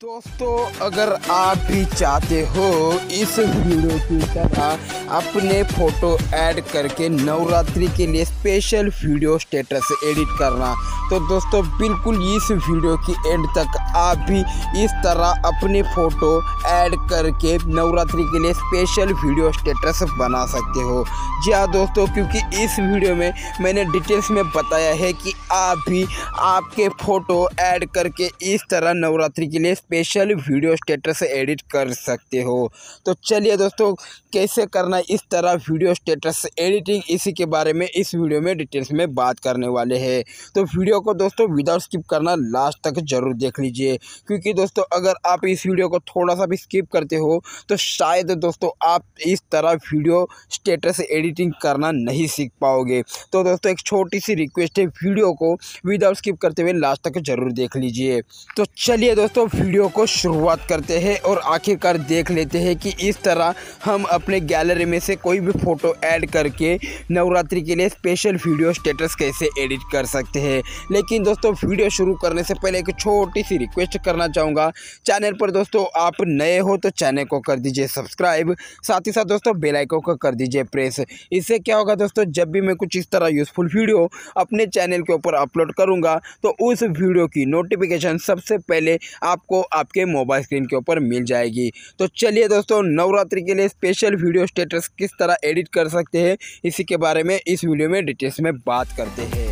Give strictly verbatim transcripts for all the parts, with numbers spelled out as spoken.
दोस्तों, अगर आप भी चाहते हो इस वीडियो की तरह अपने फ़ोटो ऐड करके नवरात्रि के लिए स्पेशल वीडियो स्टेटस एडिट करना, तो दोस्तों बिल्कुल इस वीडियो की एंड तक आप भी इस तरह अपने फ़ोटो ऐड करके नवरात्रि के लिए स्पेशल वीडियो स्टेटस बना सकते हो। जी हाँ दोस्तों, क्योंकि इस वीडियो में मैंने डिटेल्स में बताया है कि आप भी आपके फ़ोटो ऐड करके इस तरह नवरात्रि के लिए स्पेशल वीडियो स्टेटस एडिट कर सकते हो। तो चलिए दोस्तों, कैसे करना इस तरह वीडियो स्टेटस एडिटिंग, इसी के बारे में इस वीडियो में डिटेल्स में बात करने वाले हैं। तो वीडियो को दोस्तों विदाउट स्किप करना लास्ट तक जरूर देख लीजिए, क्योंकि दोस्तों अगर आप इस वीडियो को थोड़ा सा भी स्किप करते हो तो शायद दोस्तों आप इस तरह वीडियो स्टेटस एडिटिंग करना नहीं सीख पाओगे। तो दोस्तों एक छोटी सी रिक्वेस्ट है, वीडियो को विदाउट स्किप करते हुए लास्ट तक जरूर देख लीजिए। तो चलिए दोस्तों वीडियो को शुरुआत करते हैं और आखिरकार देख लेते हैं कि इस तरह हम अपने गैलरी में से कोई भी फ़ोटो ऐड करके नवरात्रि के लिए स्पेशल वीडियो स्टेटस कैसे एडिट कर सकते हैं। लेकिन दोस्तों वीडियो शुरू करने से पहले एक छोटी सी रिक्वेस्ट करना चाहूँगा। चैनल पर दोस्तों आप नए हो तो चैनल को कर दीजिए सब्सक्राइब, साथ ही साथ दोस्तों बेल आइकन को कर दीजिए प्रेस। इससे क्या होगा दोस्तों, जब भी मैं कुछ इस तरह यूज़फुल वीडियो अपने चैनल के ऊपर अपलोड करूँगा तो उस वीडियो की नोटिफिकेशन सबसे पहले आपको आपके मोबाइल स्क्रीन के ऊपर मिल जाएगी। तो चलिए दोस्तों, नवरात्रि के लिए स्पेशल वीडियो स्टेटस किस तरह एडिट कर सकते हैं, इसी के बारे में इस वीडियो में डिटेल्स में बात करते हैं।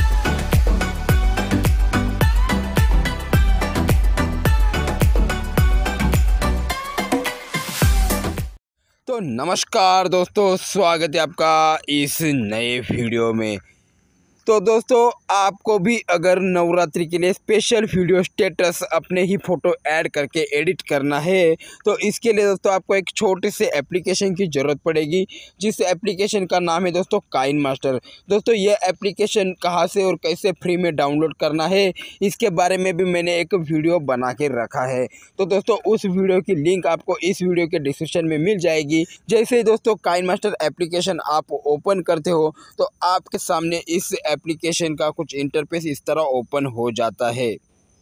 तो नमस्कार दोस्तों, स्वागत है आपका इस नए वीडियो में। तो दोस्तों आपको भी अगर नवरात्रि के लिए स्पेशल वीडियो स्टेटस अपने ही फ़ोटो ऐड करके एडिट करना है तो इसके लिए दोस्तों आपको एक छोटे से एप्लीकेशन की ज़रूरत पड़ेगी, जिस एप्लीकेशन का नाम है दोस्तों काइन मास्टर। दोस्तों ये एप्लीकेशन कहाँ से और कैसे फ्री में डाउनलोड करना है, इसके बारे में भी मैंने एक वीडियो बना के रखा है। तो दोस्तों उस वीडियो की लिंक आपको इस वीडियो के डिस्क्रिप्शन में मिल जाएगी। जैसे ही दोस्तों काइन मास्टर एप्लीकेशन आप ओपन करते हो तो आपके सामने इस एप्लीकेशन का कुछ इंटरफेस इस तरह ओपन हो जाता है।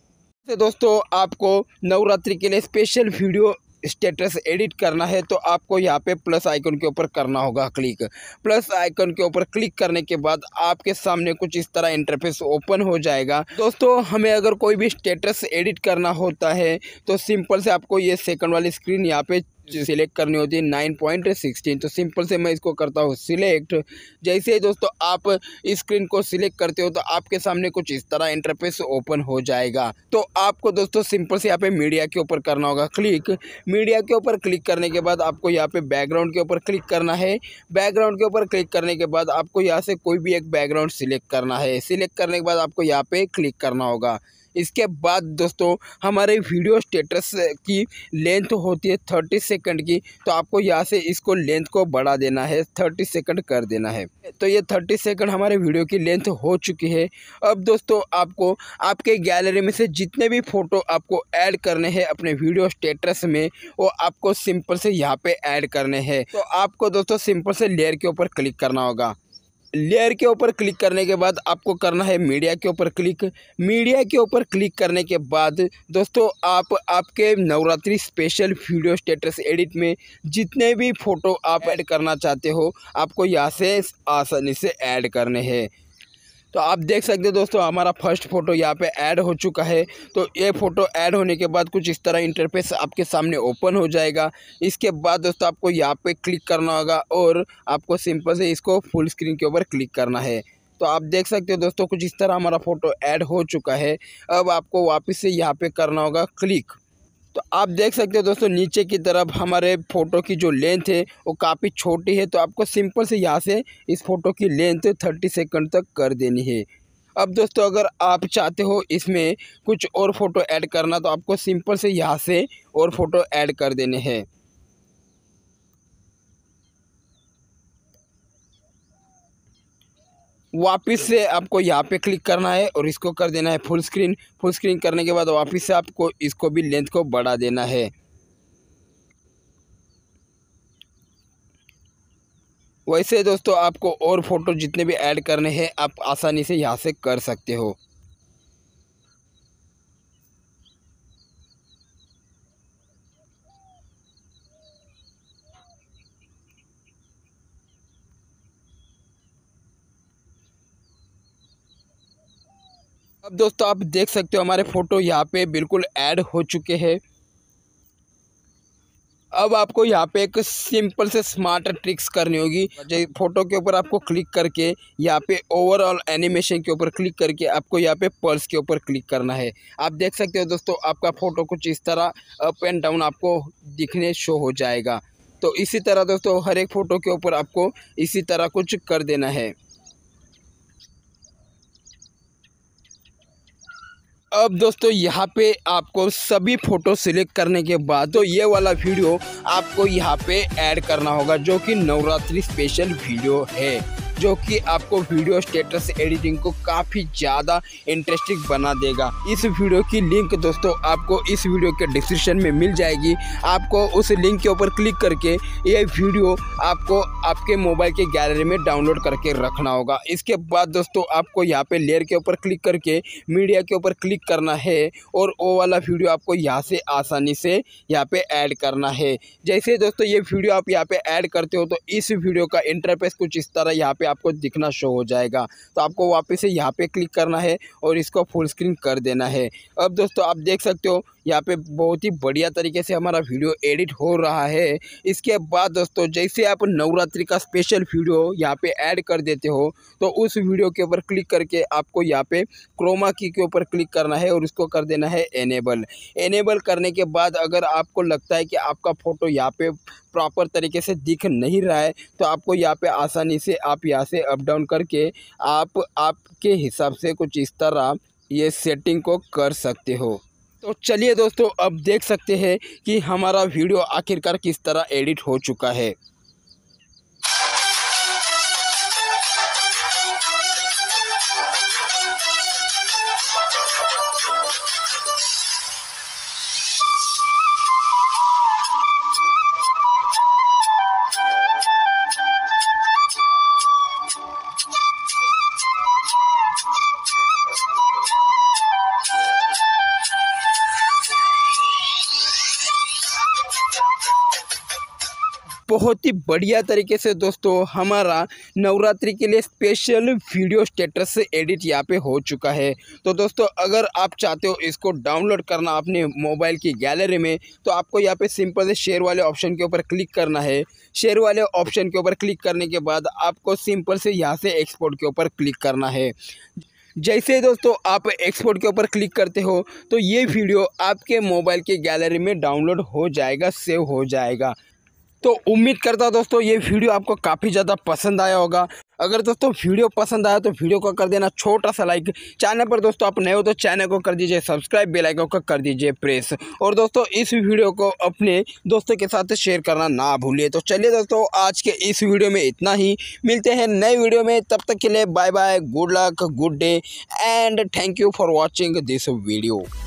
तो दोस्तों आपको नवरात्रि के लिए स्पेशल वीडियो स्टेटस एडिट करना है तो आपको यहाँ पे प्लस आइकन के ऊपर करना होगा क्लिक। प्लस आइकन के ऊपर क्लिक करने के बाद आपके सामने कुछ इस तरह इंटरफेस ओपन हो जाएगा। दोस्तों हमें अगर कोई भी स्टेटस एडिट करना होता है तो सिंपल से आपको ये सेकंड वाली स्क्रीन यहाँ पे सिलेक्ट करनी होती है नाइन पॉइंट सिक्सटीन। तो सिंपल से मैं इसको करता हूँ सिलेक्ट। जैसे ही दोस्तों आप इस स्क्रीन को सिलेक्ट करते हो तो आपके सामने कुछ इस तरह इंटरफेस ओपन हो जाएगा। तो आपको दोस्तों सिंपल से यहाँ पे मीडिया के ऊपर करना होगा क्लिक। मीडिया के ऊपर क्लिक करने के बाद आपको यहाँ पे बैकग्राउंड के ऊपर क्लिक करना है। बैकग्राउंड के ऊपर क्लिक करने के बाद आपको यहाँ से कोई भी एक बैकग्राउंड सिलेक्ट करना है। सिलेक्ट करने के बाद आपको यहाँ पे क्लिक करना होगा। इसके बाद दोस्तों हमारे वीडियो स्टेटस की लेंथ होती है थर्टी सेकंड की, तो आपको यहाँ से इसको लेंथ को बढ़ा देना है, थर्टी सेकंड कर देना है। तो ये थर्टी सेकंड हमारे वीडियो की लेंथ हो चुकी है। अब दोस्तों आपको आपके गैलरी में से जितने भी फ़ोटो आपको ऐड करने हैं अपने वीडियो स्टेटस में, वो आपको सिंपल से यहाँ पे ऐड करने हैं। तो आपको दोस्तों सिंपल से लेयर के ऊपर क्लिक करना होगा। लेयर के ऊपर क्लिक करने के बाद आपको करना है मीडिया के ऊपर क्लिक। मीडिया के ऊपर क्लिक करने के बाद दोस्तों आप आपके Navratri special video status edit में जितने भी फ़ोटो आप ऐड करना चाहते हो आपको यहाँ से आसानी से ऐड करने हैं। तो आप देख सकते हो दोस्तों हमारा फर्स्ट फ़ोटो यहाँ पे ऐड हो चुका है। तो ये फ़ोटो ऐड होने के बाद कुछ इस तरह इंटरफेस आपके सामने ओपन हो जाएगा। इसके बाद दोस्तों आपको यहाँ पे क्लिक करना होगा और आपको सिंपल से इसको फुल स्क्रीन के ऊपर क्लिक करना है। तो आप देख सकते हो दोस्तों कुछ इस तरह हमारा फ़ोटो ऐड हो चुका है। अब आपको वापस से यहाँ पे करना होगा क्लिक। तो आप देख सकते हो दोस्तों नीचे की तरफ हमारे फ़ोटो की जो लेंथ है वो काफ़ी छोटी है, तो आपको सिंपल से यहाँ से इस फ़ोटो की लेंथ थर्टी सेकंड तक कर देनी है। अब दोस्तों अगर आप चाहते हो इसमें कुछ और फ़ोटो ऐड करना तो आपको सिंपल से यहाँ से और फ़ोटो ऐड कर देने हैं। वापस से आपको यहाँ पे क्लिक करना है और इसको कर देना है फुल स्क्रीन। फुल स्क्रीन करने के बाद वापस से आपको इसको भी लेंथ को बढ़ा देना है। वैसे दोस्तों आपको और फ़ोटो जितने भी ऐड करने हैं आप आसानी से यहाँ से कर सकते हो। अब दोस्तों आप देख सकते हो हमारे फ़ोटो यहाँ पे बिल्कुल ऐड हो चुके हैं। अब आपको यहाँ पे एक सिंपल से स्मार्ट ट्रिक्स करनी होगी। फ़ोटो के ऊपर आपको क्लिक करके यहाँ पे ओवरऑल एनिमेशन के ऊपर क्लिक करके आपको यहाँ पे पल्स के ऊपर क्लिक करना है। आप देख सकते हो दोस्तों आपका फ़ोटो कुछ इस तरह अप एंड डाउन आपको दिखने शो हो जाएगा। तो इसी तरह दोस्तों हर एक फ़ोटो के ऊपर आपको इसी तरह कुछ कर देना है। अब दोस्तों यहाँ पे आपको सभी फ़ोटो सिलेक्ट करने के बाद तो ये वाला वीडियो आपको यहाँ पे ऐड करना होगा, जो कि नवरात्रि स्पेशल वीडियो है, जो कि आपको वीडियो स्टेटस एडिटिंग को काफ़ी ज़्यादा इंटरेस्टिंग बना देगा। इस वीडियो की लिंक दोस्तों आपको इस वीडियो के डिस्क्रिप्शन में मिल जाएगी। आपको उस लिंक के ऊपर क्लिक करके ये वीडियो आपको आपके मोबाइल के गैलरी में डाउनलोड करके रखना होगा। इसके बाद दोस्तों आपको यहाँ पे लेयर के ऊपर क्लिक करके मीडिया के ऊपर क्लिक करना है और वो वाला वीडियो आपको यहाँ से आसानी से यहाँ पे ऐड करना है। जैसे दोस्तों ये वीडियो आप यहाँ पे ऐड करते हो तो इस वीडियो का इंटरफेस कुछ इस तरह यहाँ पे आपको दिखना शो हो जाएगा। तो आपको वापस से यहाँ पे क्लिक करना है और इसको फुल स्क्रीन कर देना है। अब दोस्तों आप देख सकते हो यहाँ पे बहुत ही बढ़िया तरीके से हमारा वीडियो एडिट हो रहा है। इसके बाद दोस्तों जैसे आप नवरात्रि का स्पेशल वीडियो यहाँ पे ऐड कर देते हो तो उस वीडियो के ऊपर क्लिक करके आपको यहाँ पे क्रोमा की के ऊपर क्लिक करना है और इसको कर देना है एनेबल। एनेबल करने के बाद अगर आपको लगता है कि आपका फ़ोटो यहाँ पे प्रॉपर तरीके से दिख नहीं रहा है तो आपको यहाँ पे आसानी से आप यहाँ से अप डाउन करके आप आपके हिसाब से कुछ इस तरह ये सेटिंग को कर सकते हो। तो चलिए दोस्तों अब देख सकते हैं कि हमारा वीडियो आखिरकार किस तरह एडिट हो चुका है। बहुत ही बढ़िया तरीके से दोस्तों हमारा नवरात्रि के लिए स्पेशल वीडियो स्टेटस से एडिट यहाँ पे हो चुका है। तो दोस्तों अगर आप चाहते हो इसको डाउनलोड करना अपने मोबाइल की गैलरी में तो आपको यहाँ पे सिंपल से शेयर वाले ऑप्शन के ऊपर क्लिक करना है। शेयर वाले ऑप्शन के ऊपर क्लिक करने के बाद आपको सिंपल से यहाँ से एक्सपोर्ट के ऊपर क्लिक करना है। जैसे दोस्तों आप एक्सपोर्ट के ऊपर क्लिक करते हो तो ये वीडियो आपके मोबाइल के गैलरी में डाउनलोड हो जाएगा, सेव हो जाएगा। तो उम्मीद करता हूं दोस्तों ये वीडियो आपको काफ़ी ज़्यादा पसंद आया होगा। अगर दोस्तों वीडियो पसंद आया तो वीडियो को कर देना छोटा सा लाइक। चैनल पर दोस्तों आप नए हो तो चैनल को कर दीजिए सब्सक्राइब, बेल आइकन को कर दीजिए प्रेस। और दोस्तों इस वीडियो को अपने दोस्तों के साथ शेयर करना ना भूलिए। तो चलिए दोस्तों आज के इस वीडियो में इतना ही, मिलते हैं नए वीडियो में। तब तक के लिए bye bye, good luck, good day and thank you for watching this video.